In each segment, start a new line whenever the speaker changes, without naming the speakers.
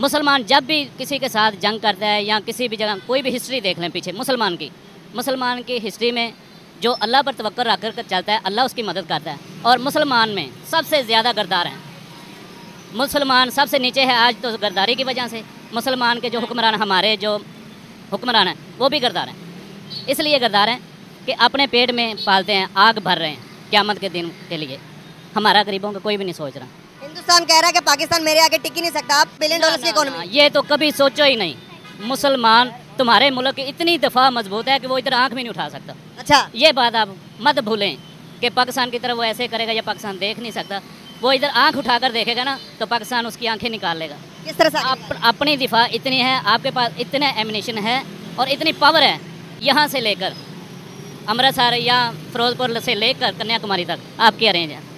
मुसलमान जब भी किसी के साथ जंग करता है या किसी भी जगह कोई भी हिस्ट्री देख लें पीछे मुसलमान की हिस्ट्री में जो अल्लाह पर तवक्कुल रख कर चलता है, अल्लाह उसकी मदद करता है। और मुसलमान में सबसे ज़्यादा गद्दार हैं। मुसलमान सबसे नीचे है आज तो गद्दारी की वजह से। मुसलमान के जो हुक्मरान, हमारे जो हुक्मरान हैं वो भी गद्दार हैं। इसलिए गद्दार हैं कि अपने पेट में पालते हैं, आग भर रहे हैं क़यामत के दिन के लिए। हमारा गरीबों का कोई भी नहीं सोच रहा।
हिंदुस्तान कह रहा है कि पाकिस्तान मेरे आगे टिक ही नहीं सकता, आप बिलियन डॉलर्स की इकोनॉमी।
ये तो कभी सोचो ही नहीं। मुसलमान तुम्हारे मुल्क की इतनी दफ़ा मजबूत है कि वो इधर आंख भी नहीं उठा सकता।
अच्छा,
ये बात आप मत भूलें कि पाकिस्तान की तरफ वो ऐसे करेगा या पाकिस्तान देख नहीं सकता। वो इधर आंख उठाकर देखेगा ना तो पाकिस्तान उसकी आंखें निकाल लेगा।
किस तरह से
अपनी दिफा इतनी है, आपके पास इतने एमिनेशन है और इतनी पावर है, यहाँ से लेकर अमृतसर या फिरोजपुर से लेकर कन्याकुमारी तक आपकी अरेंज है।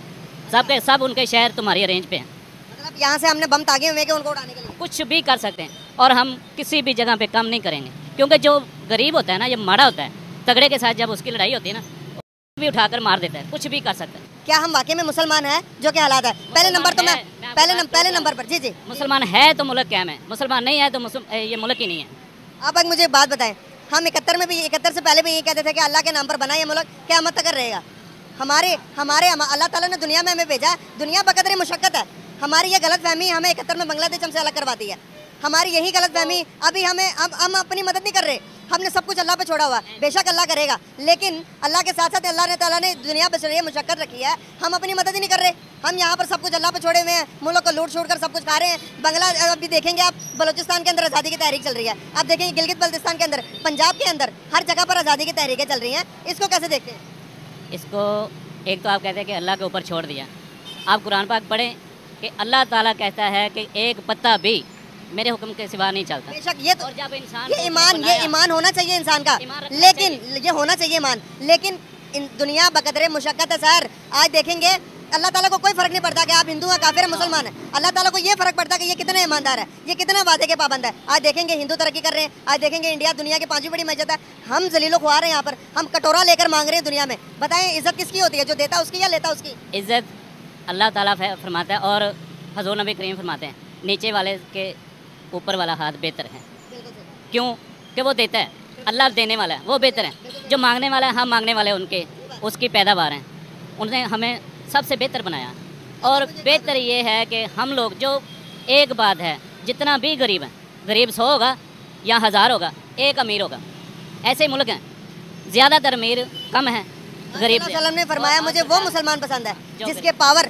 सब उनके शहर तुम्हारी अरेंज पे हैं।
मतलब यहाँ से हमने बम तागे हुए हैं कि उनको उड़ाने के लिए
कुछ भी कर सकते हैं और हम किसी भी जगह पे कम नहीं करेंगे, क्योंकि जो गरीब होता है ना, ये माड़ा होता है, तगड़े के साथ जब उसकी लड़ाई होती है ना, भी उठाकर मार देता है। कुछ भी कर सकता है।
क्या हम वाकई में मुसलमान हैं? जो कि हालात है। पहले नंबर तो मैं पहले नंबर पर जी
मुसलमान है तो मुल्क कैम है, मुसलमान नहीं है तो ये मुल्क ही नहीं है।
आप एक मुझे बात बताएं, हम 71 से पहले भी ये कहते थे कि अल्लाह के नाम पर बना ये मुल्क क़यामत तक रहेगा। हमारे अल्लाह ताला ने दुनिया में हमें भेजा, दुनिया बकदर मुशक्कत है। हमारी ये गलत फहमी हमें 71 में बांग्लादेश हमसे अलग करवाती है। हमारी यही गलत फहमी अभी हम अपनी मदद नहीं कर रहे। हमने सब कुछ अल्लाह पे छोड़ा हुआ है। बेशक अल्लाह करेगा, लेकिन अल्लाह के साथ साथ अल्लाह ताला ने दुनिया बचने मुशक्कत रखी है, हम अपनी मदद ही नहीं कर रहे। हम यहाँ पर सब कुछ अल्लाह पे छोड़े हुए हैं, मुल्क को लूट छूट कर सब कुछ खा रहे हैं। बांग्लादेश अभी देखेंगे आप, बलूचिस्तान के अंदर आज़ादी की तहरीक चल रही है। आप देखेंगे गिलगित बल्तिस्तान के अंदर, पंजाब के अंदर, हर जगह पर आज़ादी की तहरीकें चल रही हैं। इसको कैसे देखते हैं?
इसको एक तो आप कहते हैं कि अल्लाह के ऊपर छोड़ दिया। आप कुरान पाक पढ़ें कि अल्लाह ताला कहता है कि एक पत्ता भी मेरे हुक्म के सिवा नहीं चलता।
बेशक ये तो,
और जब इंसान
ये ईमान होना चाहिए इंसान का, लेकिन ये होना चाहिए ईमान, लेकिन दुनिया बकदरे मुशक्कत है सर। आज देखेंगे अल्लाह ताला को कोई फर्क नहीं पड़ता कि आप हिंदू हैं, काफिर हैं, मुसलमान हैं। अल्लाह ताला को ये फर्क पड़ता है कि ये कितना ईमानदार है, ये कितना वादे के पाबंद है। आज देखेंगे हिंदू तरक्की कर रहे हैं, आज देखेंगे इंडिया दुनिया की 5वीं बड़ी मस्जिद है। हम जलीलो ख्वार हैं यहाँ पर, हम कटोरा लेकर मांग रहे हैं दुनिया में। बताएं इज्जत किसकी होती है, जो देता उसकी या लेता उसकी?
इज्जत अल्लाह ताला फरमाता है और हज़ूर नबी करीम फरमाते हैं, नीचे वाले के ऊपर वाला हाथ बेहतर है। क्यों? कि वो देता है, अल्लाह देने वाला है, वो बेहतर है। जो मांगने वाला है, हम मांगने वाले उनके उसकी पैदावार हैं। उन्होंने हमें सबसे बेहतर बनाया। और बेहतर ये है कि हम लोग जो, एक बात है, जितना भी गरीब है, गरीब 100 होगा या 1000 होगा, एक अमीर होगा। ऐसे मुल्क हैं, ज़्यादातर अमीर कम है, गरीब।
ने फरमाया मुझे वो मुसलमान पसंद है जिसके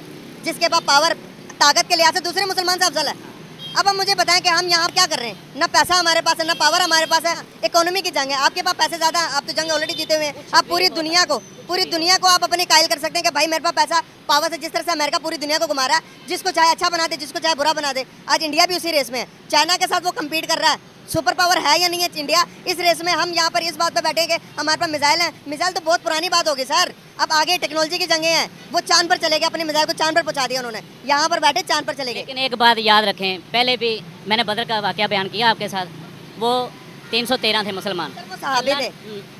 पास पावर ताकत के लिहाज से दूसरे मुसलमान से अफजल है। अब हम मुझे बताएं कि हम यहाँ क्या कर रहे हैं? ना पैसा हमारे पास है, ना पावर हमारे पास है। इकोनॉमी की जंग है, आपके पास पैसे ज़्यादा, आप तो जंग ऑलरेडी जीते हुए हैं। आप पूरी दुनिया को आप अपने कायल कर सकते हैं कि भाई मेरे पास पैसा, पावर से। जिस तरह से अमेरिका पूरी दुनिया को घुमा रहा है, जिसको चाहे अच्छा बना दे, जिसको चाहे बुरा बना दे। आज इंडिया भी उसी रेस में है, चाइना के साथ वो कम्पीट कर रहा है। सुपर पावर है या नहीं है इंडिया इस रेस में? हम यहाँ पर इस बात पर बैठे कि हमारे पास मिसाइल हैं। मिसाइल तो बहुत पुरानी बात होगी सर, अब आगे टेक्नोलॉजी की जंगें हैं। वो चांद पर चले गए, अपने मिसाइल को चांद पर पहुँचा दिया उन्होंने, यहाँ पर बैठे चांद पर चले गए।
लेकिन एक बात याद रखें, पहले भी मैंने बदर का वाक़या बयान किया आपके साथ, वो 313 थे मुसलमान,
वो सहाबे थे।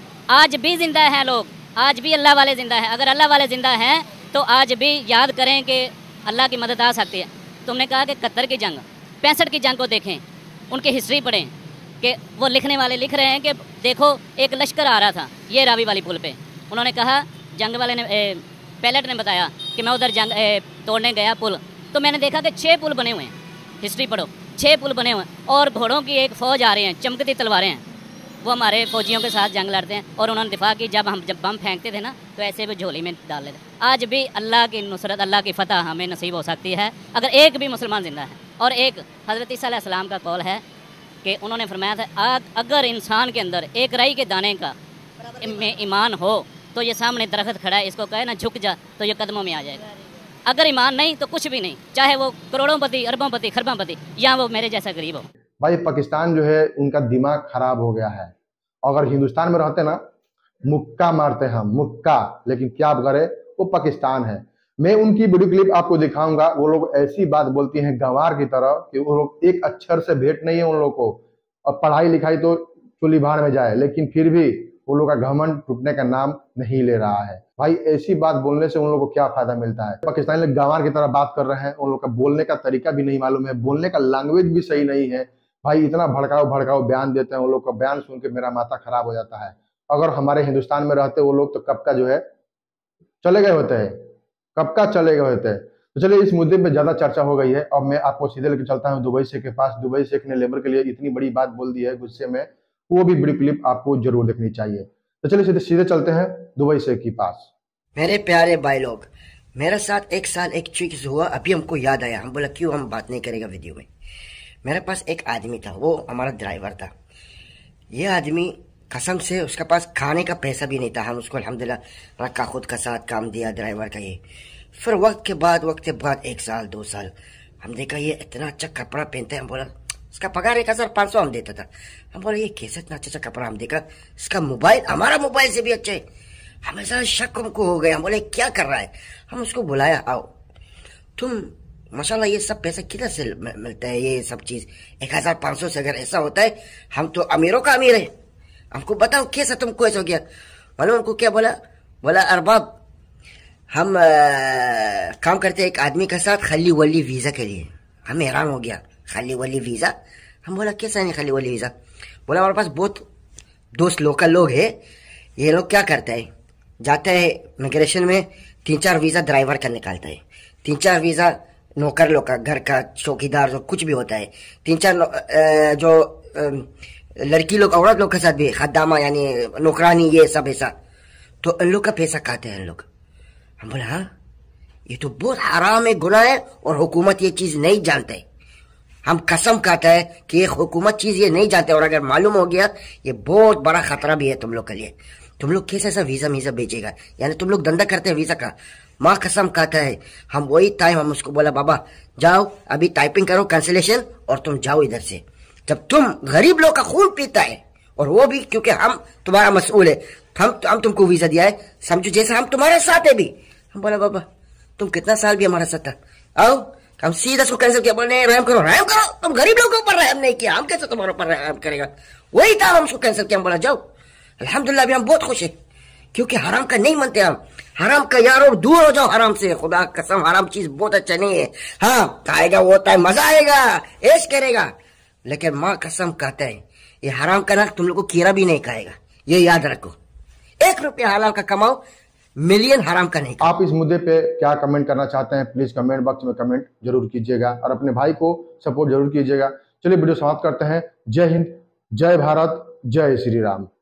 आज भी जिंदा हैं लोग, आज भी अल्लाह वाले ज़िंदा हैं। अगर अल्लाह वाले ज़िंदा हैं तो आज भी याद करें कि अल्लाह की मदद आ सकती है। तुमने कहा कि 71 की जंग, 65 की जंग को देखें, उनकी हिस्ट्री पढ़ें कि वो लिखने वाले लिख रहे हैं कि देखो एक लश्कर आ रहा था ये रावी वाली पुल पे। उन्होंने कहा, जंग वाले ने, पायलट ने बताया कि मैं उधर जंग तोड़ने गया पुल, तो मैंने देखा कि 6 पुल बने हुए हैं। हिस्ट्री पढ़ो, 6 पुल बने हुए हैं और घोड़ों की एक फ़ौज आ रही है, चमकती तलवारें हैं। वो हमारे फौजियों के साथ जंग लड़ते हैं और उन्होंने दिफा की। जब बम फेंकते थे ना तो ऐसे भी झोली में डाल लेते। आज भी अल्लाह की नुसरत, अल्लाह की फ़तह हमें नसीब हो सकती है अगर एक भी मुसलमान ज़िंदा है। और एक हज़रत ईसा अलैहिस्सलाम का कौल है कि उन्होंने फरमाया था, अगर इंसान के अंदर एक राई के दाने का में ईमान हो तो ये सामने दरख्त खड़ा है, इसको कहे ना झुक जा, तो ये कदमों में आ जाएगा। अगर ईमान नहीं तो कुछ भी नहीं, चाहे वो करोड़ोंपति, अरबोंपति, खरबोंपति या वो मेरे जैसा गरीब हो।
भाई पाकिस्तान जो है उनका दिमाग खराब हो गया है। अगर हिंदुस्तान में रहते ना, मुक्का मारते हम मुक्का, लेकिन क्या आप करें, वो पाकिस्तान है। मैं उनकी वीडियो क्लिप आपको दिखाऊंगा। वो लोग ऐसी बात बोलती हैं गंवार की तरह कि वो लोग एक अक्षर से भेंट नहीं है उन लोग को, और पढ़ाई लिखाई तो चुली भाड़ में जाए, लेकिन फिर भी वो लोग का घमंड टूटने का नाम नहीं ले रहा है। भाई ऐसी बात बोलने से उन लोगों को क्या फायदा मिलता है? पाकिस्तानी लोग गंवार की तरह बात कर रहे हैं, उन लोग का बोलने का तरीका भी नहीं मालूम है, बोलने का लैंग्वेज भी सही नहीं है। भाई इतना भड़काऊ भड़काऊ बयान देते हैं, उन लोग का बयान सुन के मेरा माथा खराब हो जाता है। अगर हमारे हिंदुस्तान में रहते वो लोग तो कब का जो है चले गए होते हैं, कब का चले गए होते हैं। तो चलिए इस मुद्दे पे ज्यादा चर्चा हो गई है। अब मैं आपको सीधे लेकर चलता हूँ दुबई शेख के पास। दुबई शेख ने लेबर के लिए इतनी बड़ी बात बोल दी है गुस्से में, वो भी बड़ी क्लिप आपको जरूर देखनी चाहिए। तो चलिए सीधे सीधे चलते हैं दुबई शेख के पास।
मेरे प्यारे भाई लोग, मेरे साथ एक साल एक चीज हुआ, अभी हमको याद आया। हम बोला क्यों हम बात नहीं करेगा वीडियो में। मेरे पास एक आदमी था, वो हमारा ड्राइवर था। ये आदमी कसम से उसके पास खाने का पैसा भी नहीं था। हम उसको अल्हम्दुलिल्लाह रखा, खुद का साथ काम दिया ड्राइवर का। ये फिर वक्त के बाद 1 साल 2 साल हम देखा ये इतना अच्छा कपड़ा पहनता है। हम बोला इसका पगार 1500 हम देता था। हम बोला ये कैसे इतना अच्छा कपड़ा। हम देखा इसका मोबाइल हमारा मोबाइल से भी अच्छा है। हमेशा शक हमको हो गया। हम बोले क्या कर रहा है। हम उसको बुलाया, आओ तुम माशाल्लाह ये सब पैसा किधर से मिलता है, ये सब चीज 1500 से अगर ऐसा होता है, हम तो अमीरों का अमीर है, हमको बताओ कैसा तुमको ऐसा हो गया। मालूम उनको क्या बोला? बोला अरबाब हम काम करते हैं एक आदमी के साथ खाली वली वीजा के लिए। हम हैरान हो गया, खाली वली वीजा। हम बोला कैसा नहीं खाली वली वीजा। बोला हमारे पास बहुत दोस्त लोकल लोग है, ये लोग क्या करते हैं, जाते हैं इमिग्रेशन में 3-4 वीजा ड्राइवर का निकालता है, 3-4 वीजा नौकर लोग का, घर का चौकीदार जो कुछ भी होता है, 3-4 जो लड़की लोग औरत लोग के साथ भी खद्दामा यानी नौकरानी, ये सब ऐसा। तो इन लोग का पैसा खाते हैं इन लोग। हम बोला हाँ ये तो बहुत हराम है, गुनाह है, और हुकूमत ये चीज नहीं जानते। हम कसम खाते हैं कि ये हुकूमत चीज ये नहीं जानते, और अगर मालूम हो गया ये बहुत बड़ा खतरा भी है तुम लोग के लिए। तुम लोग कैसे ऐसा वीजा बेचेगा, यानी तुम लोग धंधा करते हैं वीजा का। माँ कसम खाता है। हम वही टाइम हम उसको बोला बाबा जाओ अभी टाइपिंग करो कैंसिलेशन और तुम जाओ इधर से। जब तुम गरीब लोग का खून पीता है, और वो भी क्योंकि हम तुम्हारा मसूल है, हम तुमको वीजा दिया है, समझो जैसे हम तुम्हारे साथ है भी। हम बोला बाबा तुम कितना साल भी हमारे साथ था, आओ। हम सीधा उसको कैंसिल किया, बोले रहम करो तुम गरीब लोगों के ऊपर रहम नहीं किया, हम कैसे तुम्हारे ऊपर रहम करेगा। वही था हम उसको कैंसिल किया। हम बोला जाओ। अल्हम्दुलिल्लाह अभी हम बहुत खुश है, क्योंकि हराम का नहीं मानते हम। हराम का यारो दूर हो जाओ हराम से, खुदा कसम हराम चीज बहुत अच्छा नहीं है। हाँ खाएगा वो होता है, मजा आएगा, ऐश करेगा, लेकिन माँ कसम कहते हैं ये हराम का ना तुम लोग को कीड़ा भी नहीं खाएगा, ये याद रखो। 1 रुपया हलाल का कमाओ, मिलियन हराम का नहीं।
आप इस मुद्दे पे क्या कमेंट करना चाहते हैं प्लीज कमेंट बॉक्स में कमेंट जरूर कीजिएगा, और अपने भाई को सपोर्ट जरूर कीजिएगा। चलिए वीडियो समाप्त करते हैं। जय हिंद, जय भारत, जय श्री राम।